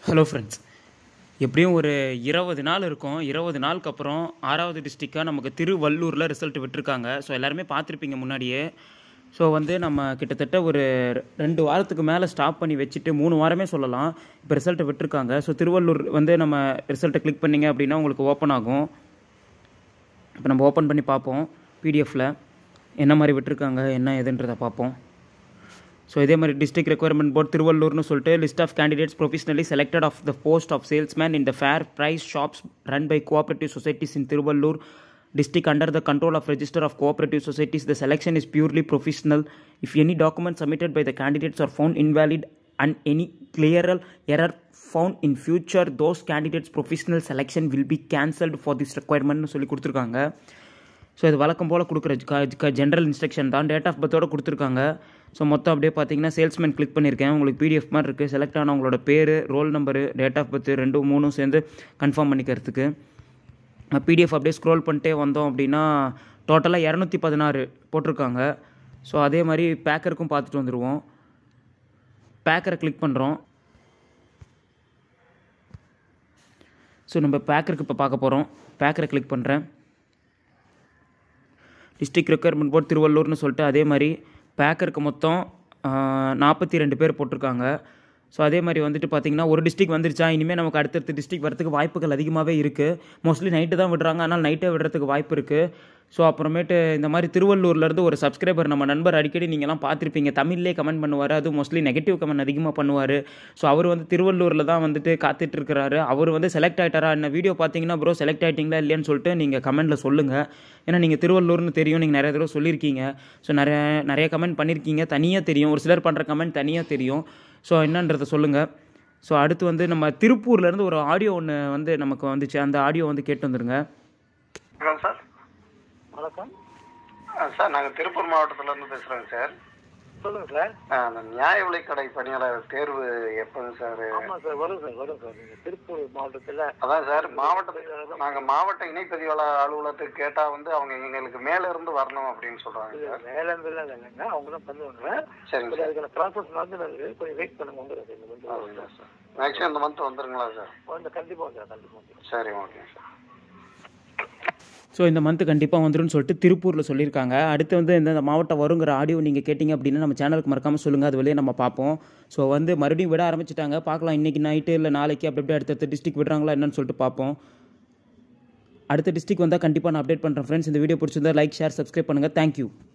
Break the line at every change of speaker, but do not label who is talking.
Hello friends, எப்படியும் ஒரு 20 நாள் இருக்கும். 20 நாளுக்கு அப்புறம் 6வது டிஸ்ட்ரிக்டாக நமக்கு திருவள்ளூரில் ரிசல்ட் விட்டுருக்காங்க. ஸோ எல்லாருமே பார்த்துருப்பீங்க முன்னாடியே. ஸோ நம்ம கிட்டத்தட்ட ஒரு 2 வாரத்துக்கு மேலே ஸ்டாப் பண்ணி வச்சுட்டு 3 வாரமே சொல்லலாம். இப்போ ரிசல்ட்டை விட்டுருக்காங்க. ஸோ திருவள்ளூர் நம்ம ரிசல்ட்டை கிளிக் பண்ணிங்க அப்படின்னா உங்களுக்கு ஓப்பன் ஆகும். இப்போ நம்ம ஓப்பன் பண்ணி பார்ப்போம். பிடிஎஃப்பில் என்ன மாதிரி விட்டுருக்காங்க, என்ன எதுன்றதை பார்ப்போம். ஸோ இதே மாதிரி டிஸ்ட்ரிக்ட் ரெக்யர்மெண்ட் போர்ட் திருவள்ளூர்னு சொல்லிட்டு list of candidates professionally selected of the post of salesman in the fair price shops run by cooperative societies in Tiruvallur district under the control of register of cooperative societies. The selection is purely professional. If any document submitted by the candidates are found invalid and any clear error found in future, those candidates professional selection will be cancelled for this requirement சொல்லி கொடுத்துருக்காங்க. So இது வழக்கம் போல் கொடுக்குற general instruction தான். Date of பர்த்தோடு கொடுத்துருக்காங்க. So மொத்தம் அப்படியே பார்த்தீங்கன்னா சேல்ஸ்மேன் கிளிக் பண்ணியிருக்கேன். உங்களுக்கு பிடிஎஃப் மாதிரி இருக்குது. செலக்ட் ஆனவங்களோட பேர், roll number, date of birth 2 3 சேர்ந்து கன்ஃபார்ம் பண்ணிக்கிறதுக்கு பிடிஎஃப் அப்படியே ஸ்க்ரோல் பண்ணிட்டே வந்தோம் அப்படின்னா டோட்டலாக 216 போட்டிருக்காங்க. ஸோ அதே மாதிரி பேக்கருக்கும் பார்த்துட்டு வந்துடுவோம். பேக்கரை கிளிக் பண்ணுறோம். ஸோ நம்ம பேக்கருக்கு இப்போ பார்க்க போகிறோம். பேக்கரை கிளிக் பண்ணுறேன். டிஸ்ட்ரிக்ட் ரெக்யர்மெண்ட் போர்ட் திருவள்ளூர்னு சொல்லிட்டு அதே மாதிரி பேக்கருக்கு மொத்தம் 42 பேர் போட்டிருக்காங்க. ஸோ அதே மாதிரி வந்துட்டு பார்த்திங்கன்னா ஒரு டிஸ்ட்ரிக் வந்துருச்சா, இனிமேல் நமக்கு அடுத்தடுத்த டிஸ்ட்ரிக் வரதுக்கு வாய்ப்புகள் அதிகமாகவே இருக்குது. மோஸ்ட்லி நைட்டு தான் விடுறாங்க, ஆனால் நைட்டே விடுறதுக்கு வாய்ப்பு இருக்குது. ஸோ அப்புறமேட்டு இந்த மாதிரி திருவள்ளூர்லேருந்து ஒரு சப்ஸ்கிரைபர், நம்ம நண்பர் அடிக்கடி நீங்கள்லாம் பார்த்துருப்பீங்க, தமிழ்லேயே கமெண்ட் பண்ணுவார். அதுவும் மோஸ்ட்லி நெகட்டிவ் கமெண்ட் அதிகமாக பண்ணுவார். ஸோ அவர் திருவள்ளூரில் தான் காத்துட்ருக்கிறாரு. அவர் செலக்ட் ஆகிட்டாரா என்ன, வீடியோ பார்த்தீங்கன்னா ப்ரோ செலக்ட் ஆகிட்டிங்களா இல்லையான்னு சொல்லிட்டு நீங்கள் கமெண்ட்டில் சொல்லுங்கள். ஏன்னா நீங்கள் திருவள்ளூர்னு தெரியும், நீங்கள் நிறைய தடவை சொல்லியிருக்கீங்க. ஸோ நிறைய கமெண்ட் பண்ணியிருக்கீங்க, தனியாக தெரியும். ஒரு சிலர் பண்ணுற கமெண்ட் தனியாக தெரியும். ஸோ என்னன்றதை சொல்லுங்கள். ஸோ அடுத்து நம்ம திருப்பூர்லேருந்து ஒரு ஆடியோ ஒன்று நமக்கு வந்துச்சு. அந்த ஆடியோ கேட்டு வந்துடுங்க.
வணக்கம் சார்.
வணக்கம்
சார், நாங்கள் திருப்பூர் மாவட்டத்திலேருந்து பேசுகிறோங்க சார்.
சொல்லுங்கள் சார்.
அந்த நியாய விலைக்கடை பணியாளர் தேர்வு எப்போங்க சார்?
ஆமாம் சார், வரும் சார். நீங்கள் திருப்பூர் மாவட்டத்தில்
அதான் சார், நாங்கள் மாவட்ட இணைப்பதிவாளர் அலுவலகத்துக்கு கேட்டால் அவங்க எங்களுக்கு மேலே இருந்து வரணும் அப்படின்னு சொல்கிறாங்க சார்.
மேலேருந்துலாம் இல்லைங்க, அவங்க தான் பண்ணுவாங்க.
சரிங்க சார்.
அதுக்கான ப்ராசஸ் கொஞ்சம் வெயிட் பண்ணுங்க. வந்துடுங்க
சார். மேக்ஸிமம் இந்த மந்த் வந்துருங்களா சார்?
கண்டிப்பாக வந்துடும்.
சரி, ஓகே சார்.
ஸோ இந்த மந்த்து கண்டிப்பாக வந்துடும் சொல்லிட்டு திருப்பூரில் சொல்லியிருக்காங்க. அடுத்து இந்த மாவட்டம் வருங்கிற ஆடியோ நீங்கள் கேட்டிங்க அப்படின்னா நம்ம சேனலுக்கு மறக்காமல் சொல்லுங்கள். அது வழியே நம்ம பார்ப்போம். ஸோ மறுபடியும் விட ஆரம்பிச்சிட்டாங்க. பார்க்கலாம் இன்றைக்கி நைட்டு இல்லை நாளைக்கு அப்படி அடுத்த டிஸ்ட்ரிக் விடுறாங்களா என்னன்னு சொல்லிட்டு பார்ப்போம். அடுத்த டிஸ்ட்ரிக் வந்தால் கண்டிப்பாக நான் அப்டேட் பண்ணுறேன். ஃப்ரெண்ட்ஸ், இந்த வீடியோ பிடிச்சிருந்தா லைக், ஷேர், சப்ஸ்கிரைப் பண்ணுங்கள். தேங்க்யூ.